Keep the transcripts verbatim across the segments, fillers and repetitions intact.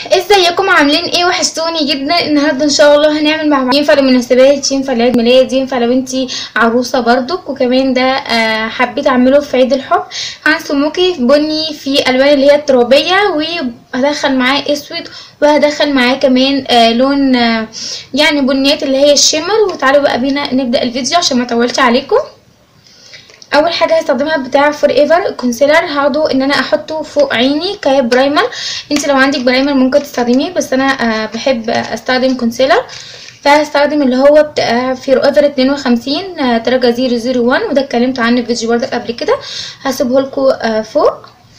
ازيكم عاملين ايه؟ وحشتوني جدا. النهارده ان شاء الله هنعمل مع بعض، ينفع للمناسبات، ينفع لعيد ميلاد، ينفع لو انتي عروسه برضك، وكمان ده آه حبيت اعمله في عيد الحب. هنسموكي بني في الوان اللي هي الترابيه، وهدخل معاه اسود، وهدخل معاه كمان آه لون آه يعني بنيات اللي هي الشمر. وتعالوا بقى بينا نبدا الفيديو عشان ما اطولش عليكم. اول حاجه هستخدمها بتاع فور ايفر كونسيلر، هاخده ان انا احطه فوق عيني كبرايمر. انت لو عندك برايمر ممكن تستخدميه، بس انا أه بحب استخدم كونسيلر، فهستخدم اللي هو بتاع فور ايفر اتنين وخمسين أه درجه صفر صفر واحد، وده اتكلمت عنه في فيديو برضك قبل كده، هسيبه لكم أه فوق.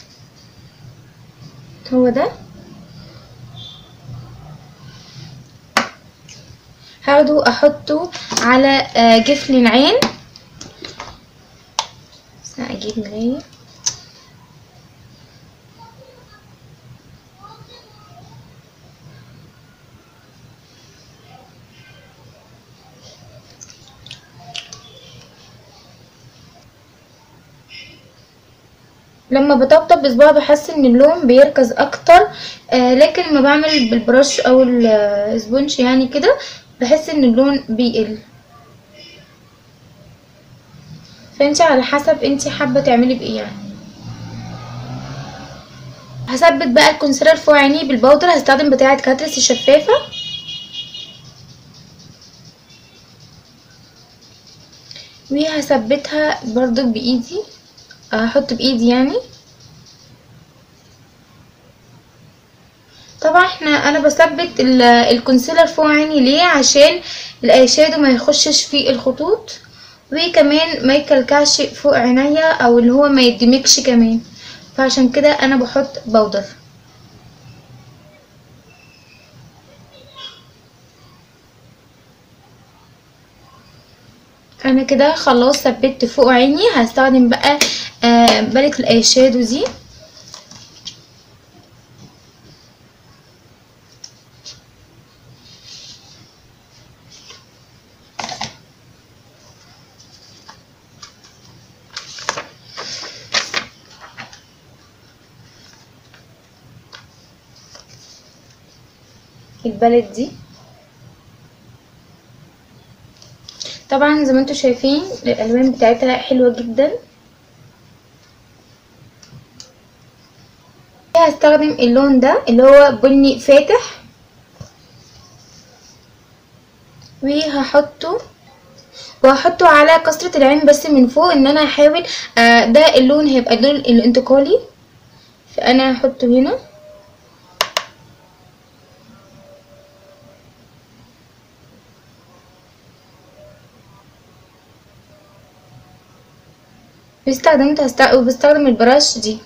هو ده هاخده احطه على أه جفن العين. اجيب مرايه. لما بطبطب بصباعي بحس ان اللون بيركز اكتر، آه لكن لما بعمل بالبرش او السبونج يعني كده بحس ان اللون بيقل. فانت على حسب انت حابه تعملي بايه يعني. هثبت بقى الكونسيلر فوق عيني بالبودر، هستخدم بتاعه كاتريس الشفافه، وهثبتها برضو بايدي، هحط بايدي يعني. طبعا احنا انا بثبت الكونسيلر فوق عيني ليه؟ عشان الاي شادو ما يخشش في الخطوط، وكمان ما يكلكعش فوق عينيا، او اللي هو ما يدمجش كمان، فعشان كده انا بحط بودر. انا كده خلاص ثبت فوق عيني. هستخدم بقى آه باليت الاي شادو دي، الباليت دي. طبعا زي ما انتم شايفين الالوان بتاعتها حلوه جدا. هستخدم اللون ده اللي هو بني فاتح، وهحطه وهحطه على كسرة العين بس من فوق، ان انا هحاول آه ده اللون هيبقى اللون الانتقالي، فانا هحطه هنا. استخدمت هست... وبستخدم البراش دي.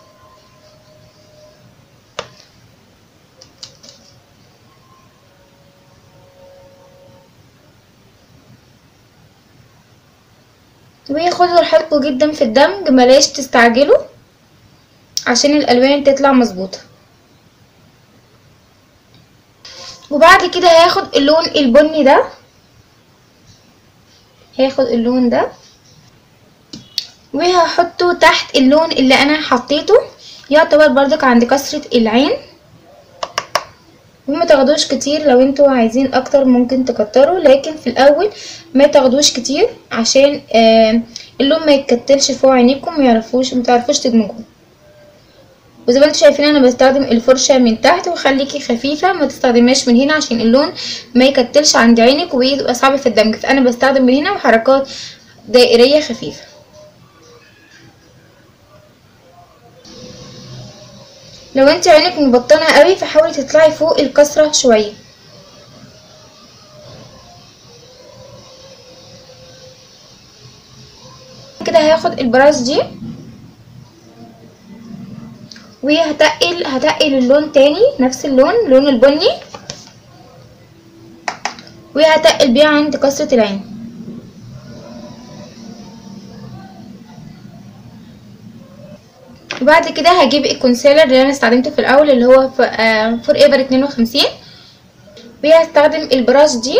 وخدوا راحتكم جدا في الدمج، بلاش تستعجلوا عشان الالوان تطلع مظبوطه. وبعد كده هاخد اللون البني ده، هاخد اللون ده وهحطه تحت اللون اللي انا حطيته، يعتبر برضك عند كسرة العين. وما تاخدوش كتير، لو انتوا عايزين اكتر ممكن تكتروا، لكن في الاول ما تاخدوش كتير عشان آه اللون ما يتكتلش فوق عينيكم، ويعرفوش متعرفوش تدمجوه. وزي ما انتوا شايفين انا بستخدم الفرشه من تحت، وخليكي خفيفه ما تستخدمهاش من هنا عشان اللون ما يكتلش عند عينك ويبقى صعب في الدمج، فانا بستخدم من هنا وحركات دائريه خفيفه. لو انت عينك مبطنه قوي فحاولي تطلعي فوق الكسره شويه. كده هاخد البراش دي وهتقل هتقل اللون تاني، نفس اللون اللون البني، وهتقل بيه عند كسرة العين. وبعد كده هجيب الكونسيلر اللي انا استخدمته في الاول اللي هو فور ايفر اتنين وخمسين، وهستخدم البراش دي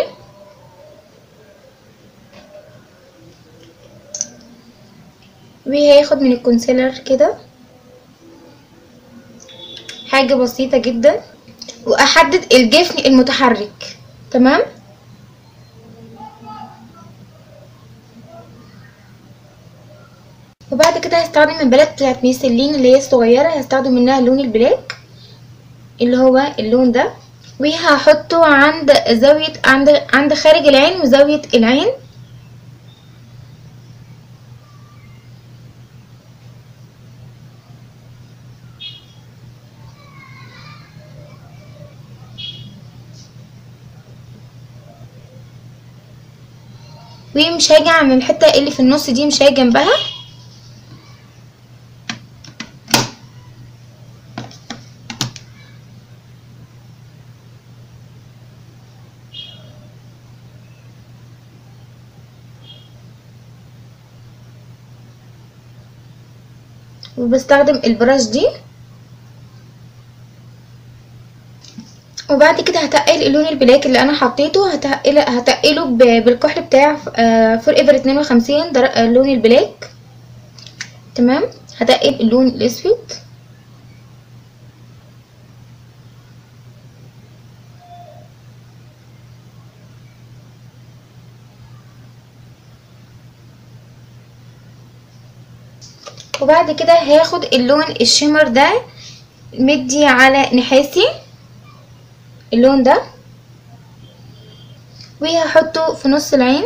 وهاخد من الكونسيلر كده حاجة بسيطة جدا، واحدد الجفن المتحرك. تمام. وبعد كده هستخدم الباليت بتاعت ميسلين اللي هي الصغيره، هستخدم منها اللون البلاك اللي هو اللون ده، وهحطه عند زاويه عند عند خارج العين وزاويه العين. ومش هاجي عن الحته اللي في النص دي، مش هاجي جنبها. وبستخدم البراش دي. وبعد كده هتقل اللون البلاك اللي انا حطيته، هتقل هتقله بالكحل بتاع فور ايفر اتنين وخمسين اللون البلاك. تمام. هتقل اللون الاسود. وبعد كده هاخد اللون الشمر ده مدي على نحاسي اللون ده، وهحطه في نص العين.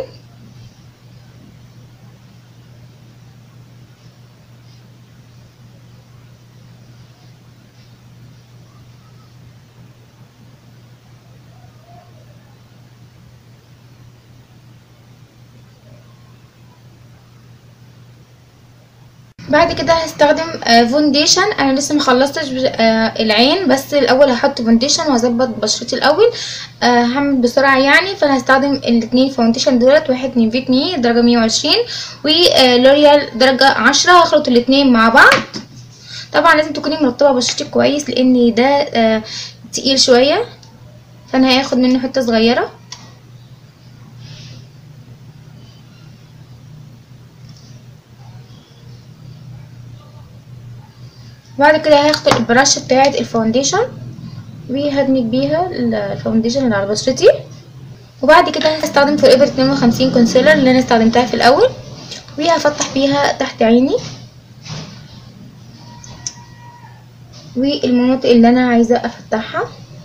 بعد كده هستخدم فونديشن. انا لسه مخلصتش العين، بس الاول هحط فونديشن واظبط بشرتي الاول. هعمل بسرعه يعني، فانا هستخدم الاثنين فونديشن دولت، واحد من فيت مي درجه مية وعشرين ولوريال درجه عشرة. هخلط الاثنين مع بعض. طبعا لازم تكوني مرطبه بشرتك كويس لان ده تقيل شويه، فانا هاخد منه حته صغيره. بعد كده هاخد البراش بتاعه الفاونديشن وهدمج بيها الفاونديشن اللي على بشرتي. وبعد كده هستخدم فور ايفر اتنين وخمسين كونسيلر اللي انا استخدمتها في الاول، وهفتح بيها تحت عيني والمناطق اللي انا عايزه افتحها.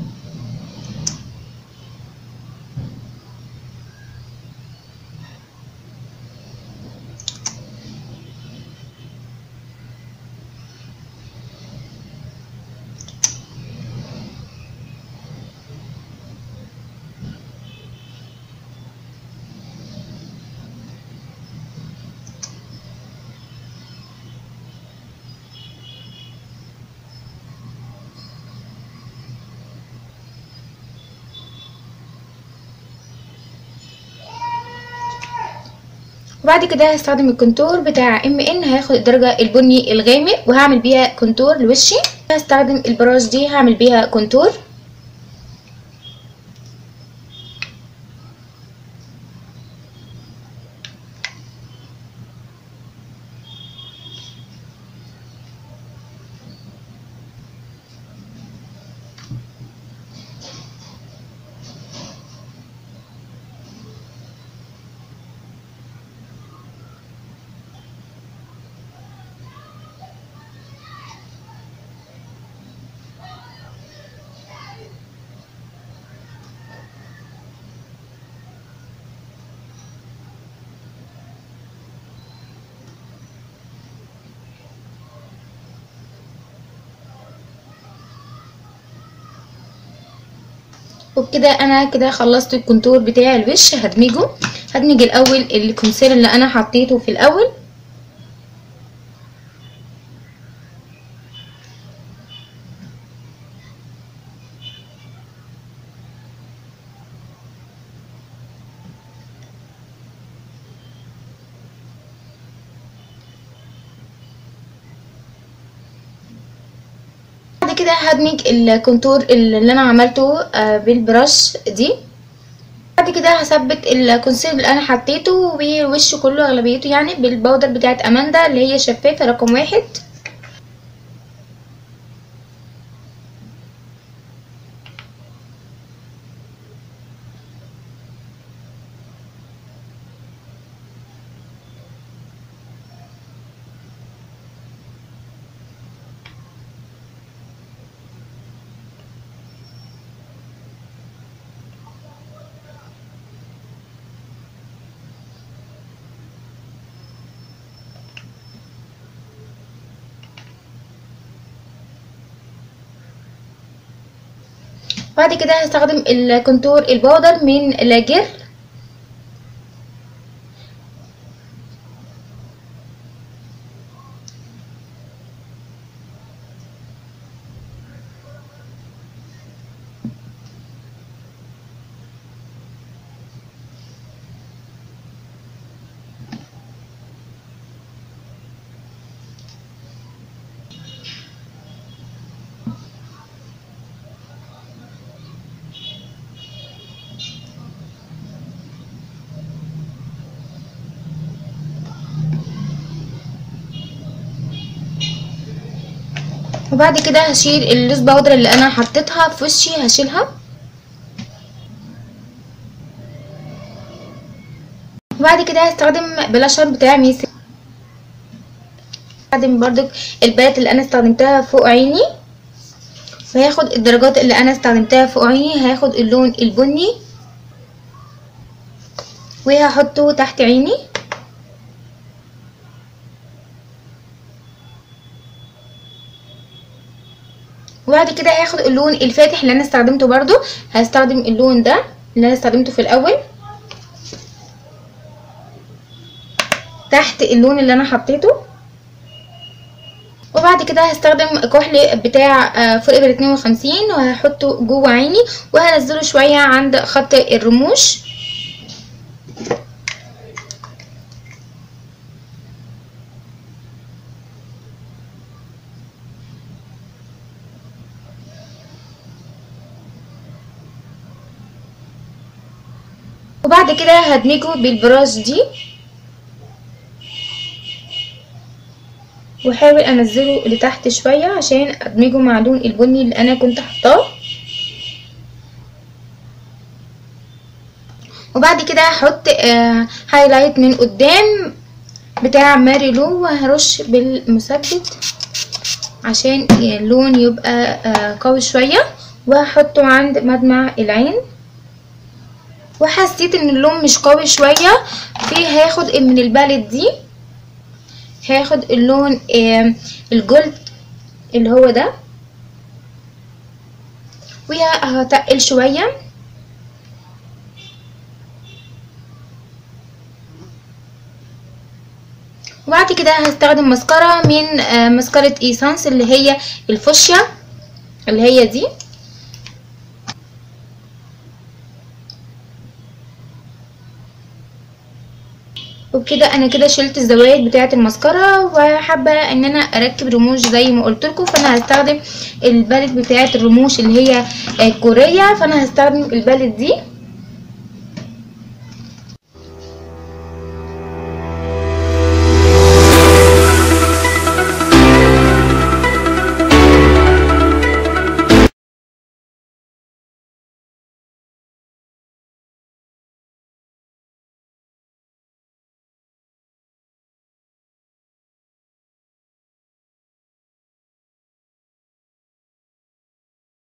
وبعد كده هستخدم الكونتور بتاع ام ان، هاخد الدرجه البني الغامق وهعمل بيها كونتور لوشي. هستخدم البراش دي هعمل بيها كونتور. وبكده انا كده خلصت الكونتور بتاع الوش. هدمجه هدمج الاول الكونسيلر اللي انا حطيته في الاول، بعد كده هدمج الكونتور اللي انا عملته بالبرش دي. بعد كده هثبت الكونسيلر اللي انا حطيته ووشه كله اغلبيته يعني بالباودر بتاعت اماندا اللي هي شفافه رقم واحد. بعد كده هستخدم الكونتور البودر من لاجر. وبعد كده هشيل اللوز باودر اللي انا حطيتها في وشي، هشيلها. وبعد كده هستخدم بلاشر بتاع ميسي. هستخدم برضك البالت اللي انا استخدمتها فوق عيني، وهاخد الدرجات اللي انا استخدمتها فوق عيني، هاخد اللون البني وهحطه تحت عيني. وبعد كده هاخد اللون الفاتح اللي انا استخدمته برضو، هستخدم اللون ده اللي انا استخدمته في الاول تحت اللون اللي انا حطيته. وبعد كده هستخدم كحل بتاع فوريفر اتنين وخمسين وهحطه جوه عيني، وهنزله شويه عند خط الرموش. وبعد كده هدمجه بالبراش دي، واحاول انزله لتحت شويه عشان ادمجه مع اللون البني اللي انا كنت حطاه. وبعد كده هحط آه هايلايت من قدام بتاع ماريلو، وهرش بالمثبت عشان اللون يبقى آه قوي شويه، وهحطه عند مدمع العين. وحسيت ان اللون مش قوي شويه، في هاخد من الباليت دي، هاخد اللون آه الجولد اللي هو ده، وهتقل شويه. وبعد كده هستخدم مسكرة من آه مسكرة ايسانس اللي هي الفوشيا اللي هي دي. وبكده انا كده شلت الزوايد بتاعه المسكره، وحابه ان انا اركب رموش زي ما قلت لكم، فانا هستخدم الباليت بتاعه الرموش اللي هي الكوريه، فانا هستخدم الباليت دي.